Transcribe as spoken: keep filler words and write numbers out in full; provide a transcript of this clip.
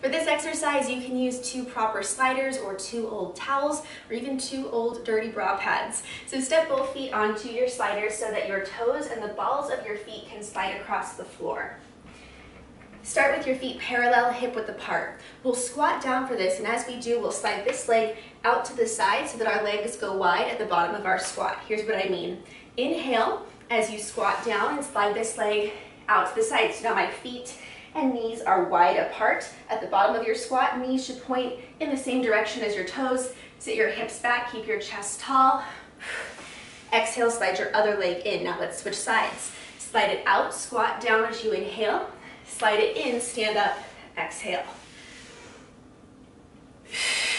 For this exercise, you can use two proper sliders or two old towels or even two old dirty bra pads. So step both feet onto your sliders so that your toes and the balls of your feet can slide across the floor. Start with your feet parallel, hip width apart. We'll squat down for this, and as we do, we'll slide this leg out to the side so that our legs go wide at the bottom of our squat. Here's what I mean. Inhale as you squat down and slide this leg out to the side. So now my feet and knees are wide apart at the bottom of your squat. Knees should point in the same direction as your toes. Sit your hips back, keep your chest tall. Exhale, slide your other leg in. Now let's switch sides. Slide it out, squat down as you inhale. Slide it in, stand up, exhale.